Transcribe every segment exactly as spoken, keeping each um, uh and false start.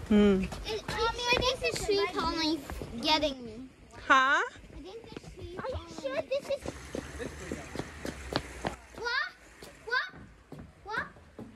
Hmm. And, Mommy, I think the tree pony getting me. Huh? I think the tree pony. Are you sure this is? What? What? What?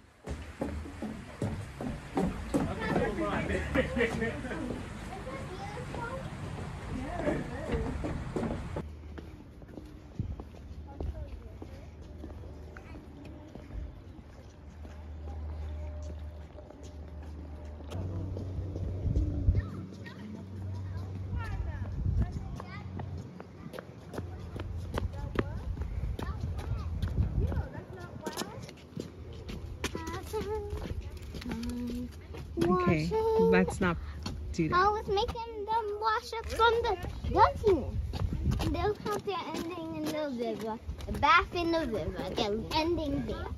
Okay, let's not do that. I was making them wash up from the dirtiness. And they'll have their ending in the river. The bath in the river. Their ending there.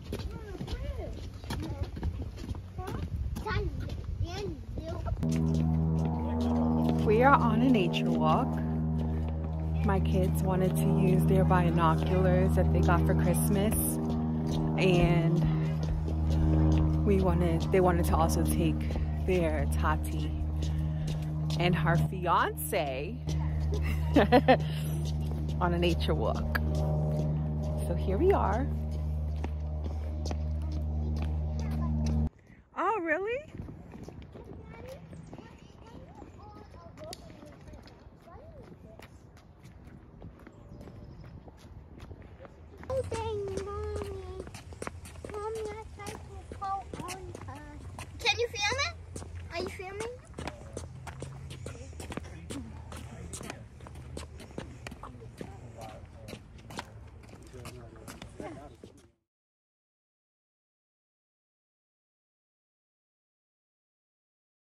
We are on a nature walk. My kids wanted to use their binoculars that they got for Christmas, and we wanted they wanted to also take their Tati and her fiance on a nature walk. So here we are. Oh, really? Thing.